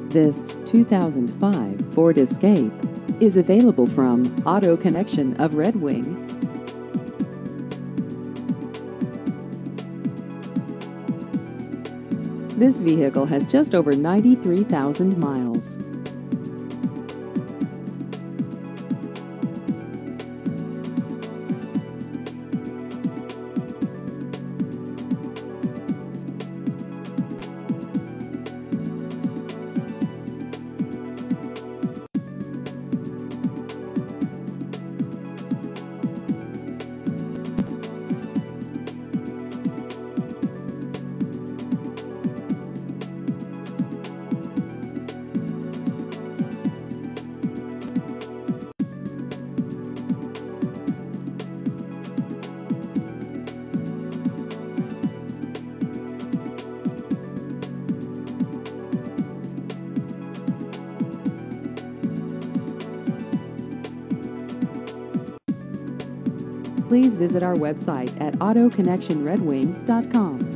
This 2005 Ford Escape is available from Auto Connection of Red Wing. This vehicle has just over 93,000 miles. Please visit our website at autoconnectionredwing.com.